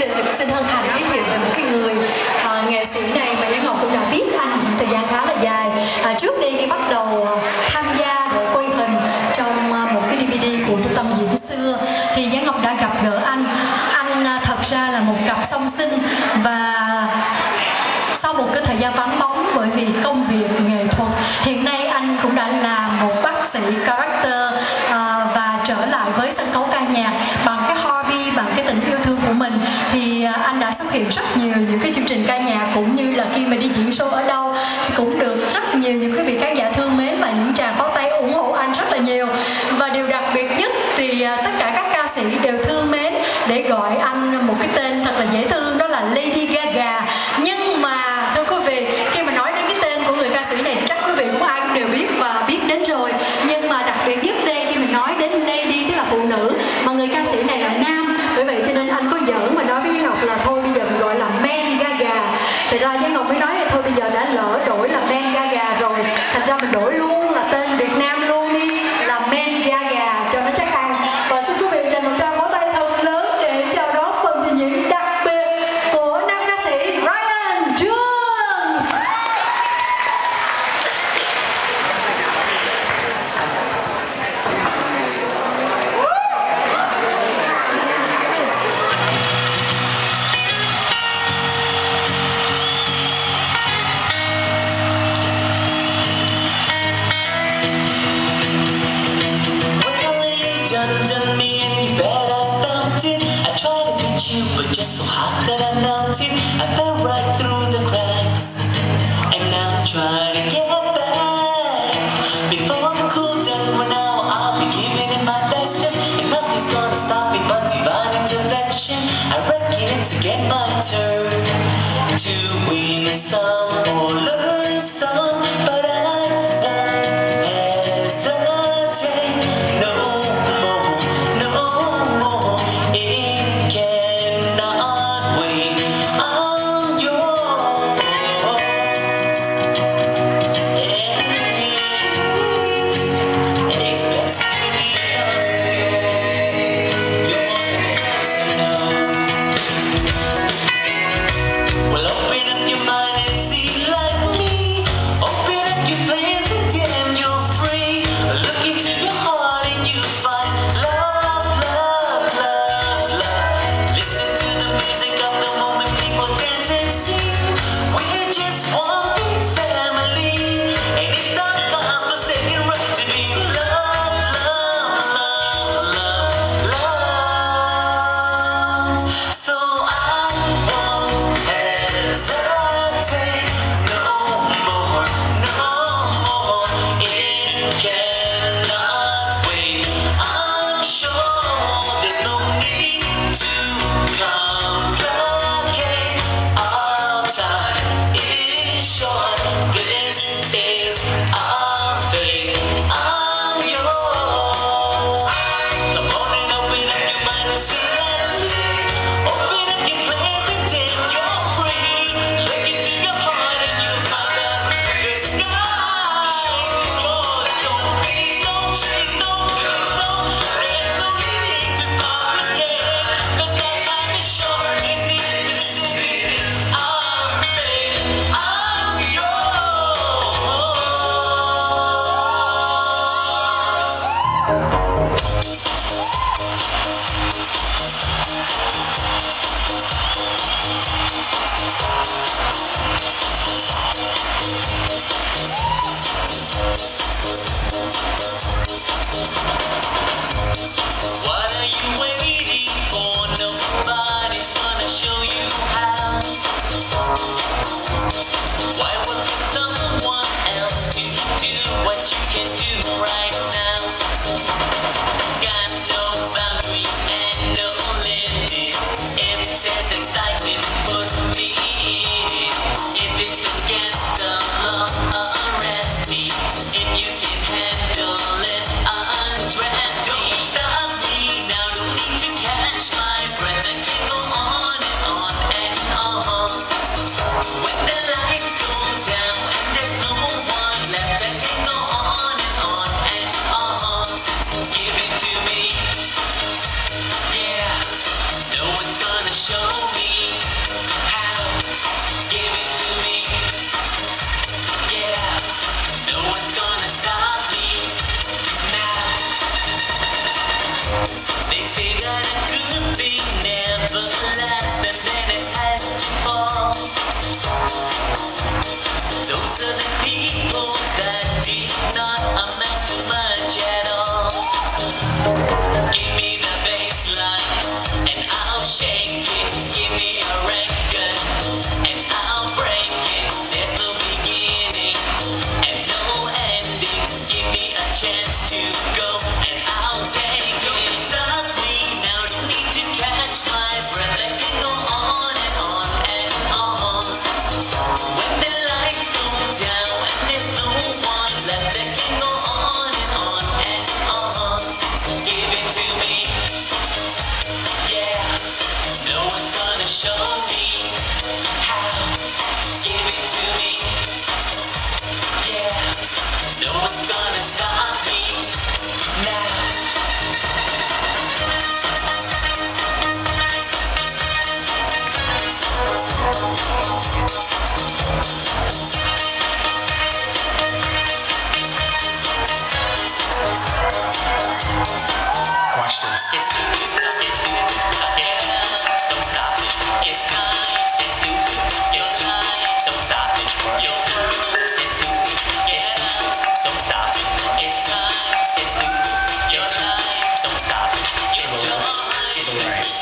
xin hân hạnh giới thiệu về một cái người nghệ sĩ này mà Giang Ngọc cũng đã biết anh thời gian khá là dài. Trước đây khi bắt đầu tham gia để quay hình trong một cái DVD của Trung tâm Diễn xưa thì Giang Ngọc đã gặp gỡ anh. Anh thật ra là một cặp song sinh, và sau một cái thời gian vắng bóng bởi vì công việc nghệ thuật, hiện nay anh cũng đã là một bác sĩ character và trở lại với sân khấu ca nhạc bằng cái hobby, bằng cái tình yêu thương của mình. Thì anh đã xuất hiện rất nhiều những cái chương trình ca nhạc, cũng như là khi mà đi diễn show ở đâu thì cũng được rất nhiều những cái vị khán giả thương mến và những tràng pháo tay ủng hộ anh rất là nhiều. Và điều đặc biệt nhất thì tất cả các ca sĩ đều thương mến để gọi anh một cái tên thật là dễ thương, đó là Lady Gaga. Nhưng mà thưa quý vị, khi mà nói đến cái tên của người ca sĩ này thì chắc quý vị cũng ai cũng đều biết và biết đến rồi. Nhưng mà đặc biệt nhất đây khi mình nói đến Lady tức là phụ nữ, mà người ca sĩ này là nam. Bởi vậy cho nên anh có giỡn mà nói với Giang Ngọc là thôi bây giờ mình gọi là Man Gaga. Thật ra Giang Ngọc mới nói là thôi bây giờ đã lỡ đổi là Man Gaga rồi, thành ra mình đổi luôn là tên Việt Nam luôn đi, là Man Gaga cho nó chắc ăn. Và xin quý vị dành một tràng pháo tay thật lớn để chào đón phần trình diễn đặc biệt của nam ca sĩ Truong. Done me and you bet I felt it. I tried to beat you, but just so hot that I melted. I fell right through the cracks, and now I'm trying to get back. Before the cool down run out, I'll be giving it my bestest, and nothing's gonna stop me but divine intervention. I reckon it's again my turn to win some or learn some, but I won't hesitate no more, no more. It cannot wait. I'm yours. It's best to believe you're yours enough. Well, open up your mind and see like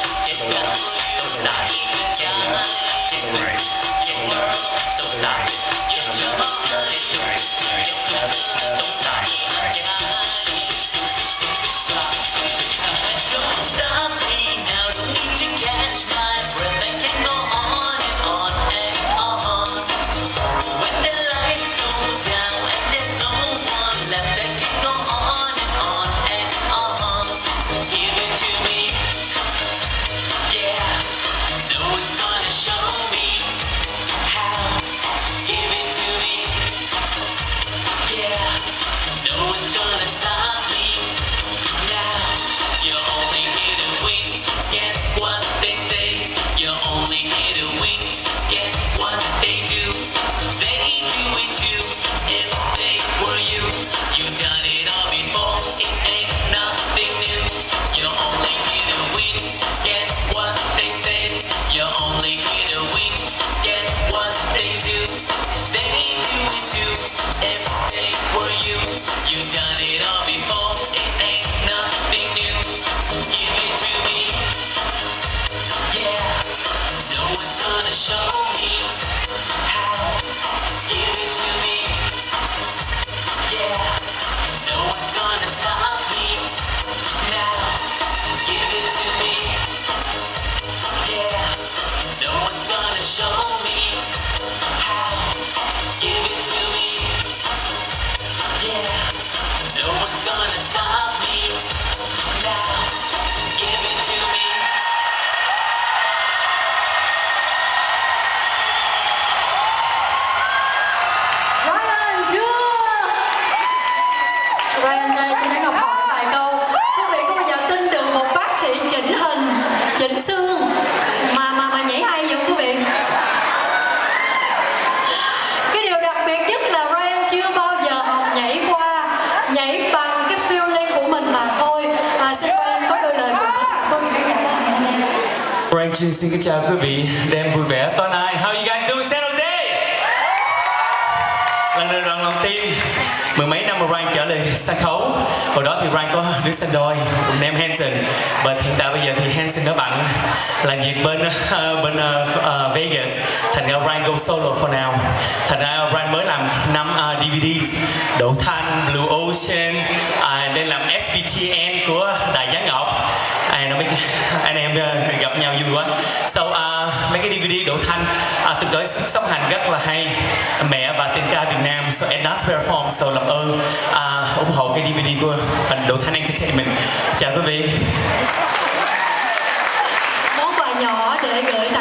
Xin kính chào quý vị, đêm vui vẻ tối nay. How you guys doing, San Jose? Lần đầu tiên mười mấy năm mà Ryan trở lại sân khấu. Hồi đó thì Ryan có đứa sinh đôi, name Hanson. But hiện tại bây giờ thì Hanson nó bận làm việc bên Vegas. Thành ra Ryan go solo for now. Thành ra Ryan mới làm 5 DVDs, Đậu Thanh, Blue Ocean, nên làm SBTN của Đài Giáng Ngọc. Anh em gặp nhau vui quá. So mấy cái DVD Đỗ Thanh từng tới song hành rất là hay, Mẹ và Tình ca Việt Nam, so and not perform, so làm ơn ủng hộ cái DVD của Đỗ Thanh Entertainment. Chào quý vị. Món quà nhỏ để gửi